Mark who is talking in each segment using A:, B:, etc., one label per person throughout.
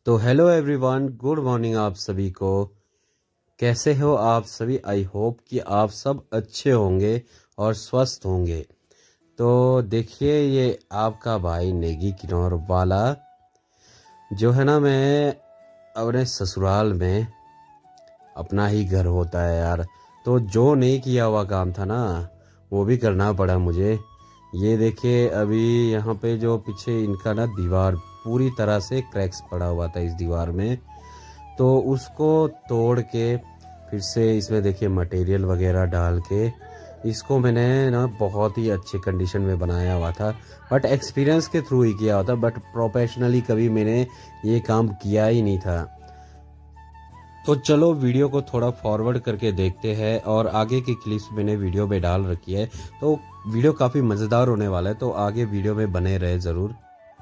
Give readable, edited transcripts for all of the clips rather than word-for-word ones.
A: तो hello everyone, good morning आप सभी को। कैसे हो आप सभी? आई होप कि आप सब अच्छे होंगे और स्वस्थ होंगे। तो देखिए, ये आपका भाई नेगी किन्नौर वाला जो है ना, मैं अपने ससुराल में, अपना ही घर होता है यार, तो जो नहीं किया हुआ काम था ना वो भी करना पड़ा मुझे। ये देखिए, अभी यहाँ पे जो पीछे इनका ना दीवार पूरी तरह से क्रैक्स पड़ा हुआ था इस दीवार में, तो उसको तोड़ के फिर से इसमें देखिए मटेरियल वगैरह डाल के इसको मैंने ना बहुत ही अच्छे कंडीशन में बनाया हुआ था। बट एक्सपीरियंस के थ्रू ही किया हुआ था, बट प्रोफेशनली कभी मैंने ये काम किया ही नहीं था। तो चलो वीडियो को थोड़ा फॉरवर्ड करके देखते हैं, और आगे की क्लिप्स मैंने वीडियो में डाल रखी है, तो वीडियो काफ़ी मज़ेदार होने वाला है, तो आगे वीडियो में बने रहे ज़रूर।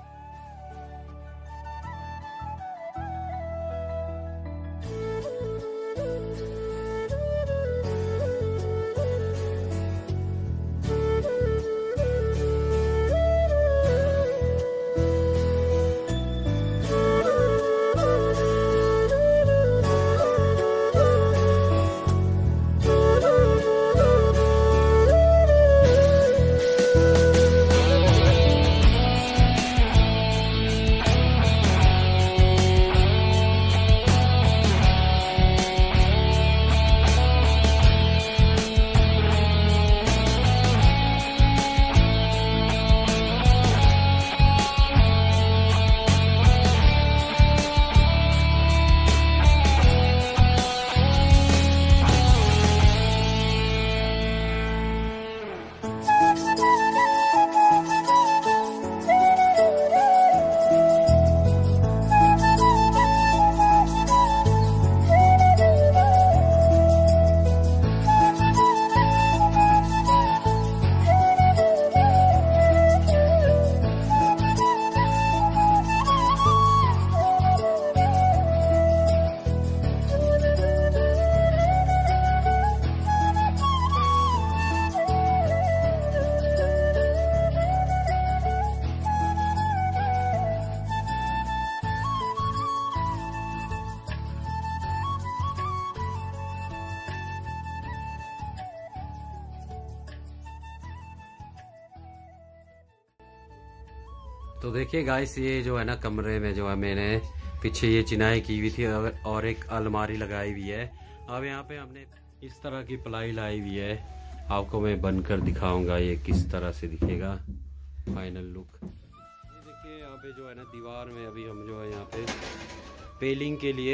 A: तो देखिए गाइस, ये जो है ना कमरे में जो है मैंने पीछे ये चिनाई की हुई थी और एक अलमारी लगाई हुई है। अब यहाँ पे हमने इस तरह की प्लाई लाई हुई है, आपको मैं बनकर दिखाऊंगा ये किस तरह से दिखेगा फाइनल लुक। ये देखिए, यहाँ पे जो है ना दीवार में अभी हम जो है यहाँ पे पेलिंग के लिए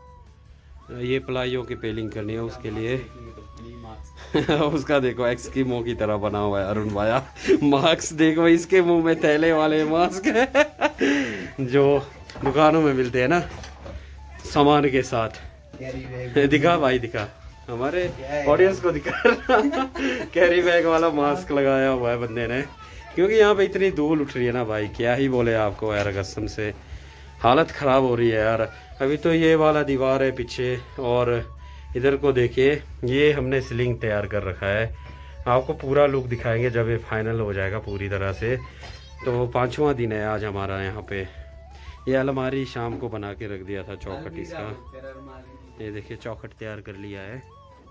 A: ये प्लाइयों की पेलिंग करनी है, उसके लिए उसका देखो एक्सकीमो की तरह बना हुआ है अरुण भाया। मास्क देखो, इसके मुंह में थैले वाले मास्क है जो दुकानों में मिलते हैं ना सामान के साथ। दिखा भाई, दिखा हमारे ऑडियंस को दिखा। कैरी बैग वाला मास्क लगाया हुआ है बंदे ने, क्योंकि यहाँ पे इतनी धूल उठ रही है ना भाई, क्या ही बोले आपको यार, कसम से हालत ख़राब हो रही है यार। अभी तो ये वाला दीवार है पीछे, और इधर को देखिए, ये हमने सीलिंग तैयार कर रखा है। आपको पूरा लुक दिखाएंगे जब ये फाइनल हो जाएगा पूरी तरह से। तो 5वां दिन है आज हमारा यहाँ पे। ये अलमारी शाम को बना के रख दिया था, चौखट इसका, ये देखिए चौखट तैयार कर लिया है।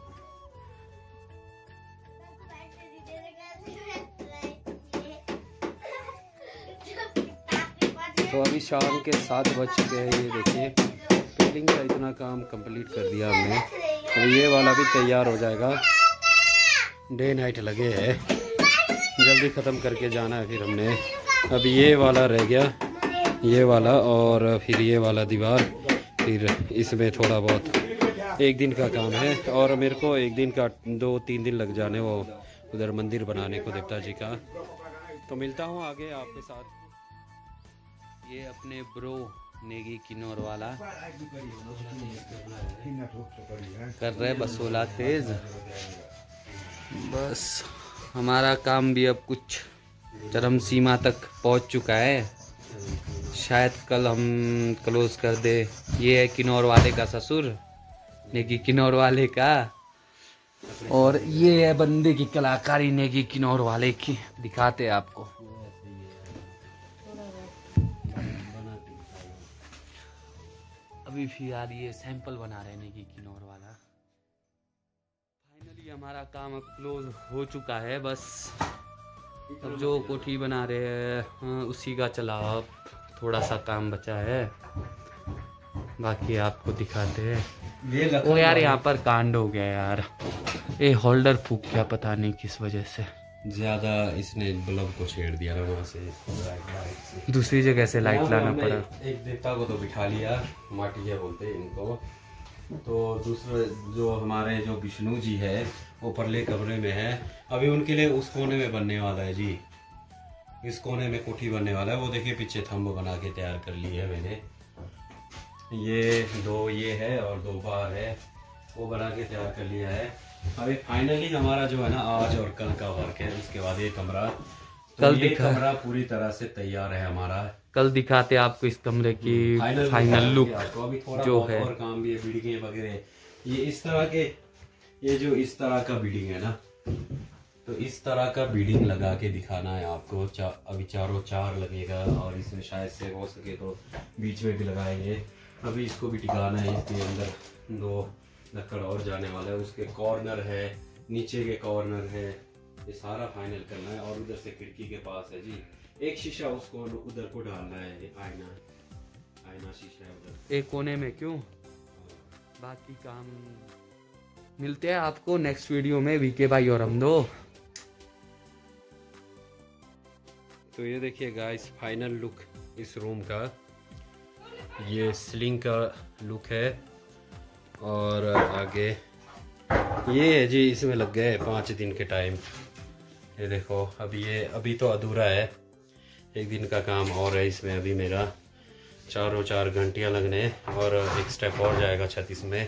A: तो अभी शाम के 7 बज चुके हैं। ये देखिए पेंटिंग का इतना काम कंप्लीट कर दिया हमने। तो ये वाला भी तैयार हो जाएगा, डे नाइट लगे हैं, जल्दी ख़त्म करके जाना है फिर हमने। अभी ये वाला रह गया, ये वाला, और फिर ये वाला दीवार, फिर इसमें थोड़ा बहुत 1 दिन का काम है, और मेरे को 1 दिन का 2-3 दिन लग जाने वो उधर मंदिर बनाने को देवता जी का। तो मिलता हूँ आगे आपके साथ। ये अपने ब्रो नेगी किन्नौर वाला कर रहे बसोला तेज। बस हमारा काम भी अब कुछ चरम सीमा तक पहुंच चुका है, शायद कल हम क्लोज कर दे। ये है किन्नौर वाले का ससुर, नेगी किन्नौर वाले का, और ये है बंदे की कलाकारी नेगी किन्नौर वाले की, दिखाते आपको।
B: अभी फिलहाल ये सैंपल बना रहे हैं किनोर वाला। फाइनली हमारा काम अब क्लोज हो चुका है। बस अब जो कोठी बना रहे हैं उसी का चला, अब थोड़ा सा काम बचा है, बाकी आपको दिखाते हैं। ओ यार यहाँ पर कांड हो गया यार, ये होल्डर फूक गया, पता नहीं किस वजह से।
A: ज्यादा इसने बल्ब को छेड़ दिया ना, वहाँ से
B: दूसरी जगह से लाइट लाना पड़ा।
A: एक देवता को तो बिठा लिया, माटिया बोलते हैं इनको। तो दूसरे जो हमारे जो विष्णु जी है वो परले कमरे में है, अभी उनके लिए उस कोने में बनने वाला है जी, इस कोने में कोठी बनने वाला है। वो देखिए पीछे थंब बना के तैयार कर ली है मैंने, ये 2 ये है और 2 बार है, वो बना के तैयार कर लिया है। अभी फाइनली हमारा जो है ना आज और कल का वर्क है, उसके बाद ये कमरा, तो
B: कल
A: ये कमरा पूरी तरह से तैयार है हमारा।
B: कल दिखाते आपको इस कमरे की फाइनल लुक
A: अभी थोड़ा
B: जो
A: है और काम भी है, बिल्डिंग वगैरह ये इस तरह के, ये जो इस तरह का बिल्डिंग है ना, तो इस तरह का बिल्डिंग लगा के दिखाना है आपको। अभी चारों 4 लगेगा और इसमें शायद से हो सके तो बीच में भी लगाएंगे। अभी इसको भी टिकाना है, इसके अंदर 2 लकड़ और जाने वाला है, उसके कॉर्नर है, नीचे के कॉर्नर है, ये सारा फाइनल करना है। और उधर से खिड़की के पास है जी एक शीशा, उसको उधर को डालना है, आईना शीशा है उधर
B: एक कोने में। क्यों, बाकी काम मिलते हैं आपको नेक्स्ट वीडियो में, वीके भाई और हम 2।
A: तो ये देखिए गाइस फाइनल लुक इस रूम का, ये सीलिंग का लुक है। और आगे ये है जी, इसमें लग गए 5 दिन के टाइम। ये देखो अभी तो अधूरा है, 1 दिन का काम और है इसमें अभी मेरा, 4 घंटियाँ लगने और एक स्टेप और जाएगा छत इसमें।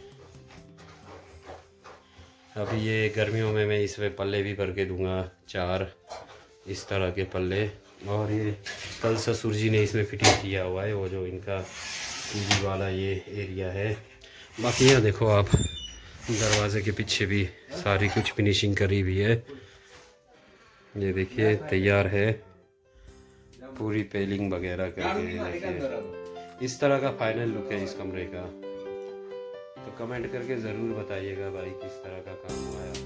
A: अभी ये गर्मियों में मैं इसमें पल्ले भी भर के दूंगा, 4 इस तरह के पल्ले। और ये कल ससुर जी ने इसमें फिटिंग किया हुआ है, वो जो इनका टीवी वाला ये एरिया है। बाकी यहाँ देखो आप, दरवाजे के पीछे भी सारी कुछ फिनिशिंग करी हुई है, ये देखिए तैयार है, पूरी पेलिंग वगैरह करके देखिए। इस तरह का फाइनल लुक है इस कमरे का। तो कमेंट करके ज़रूर बताइएगा भाई किस तरह का काम हुआ है।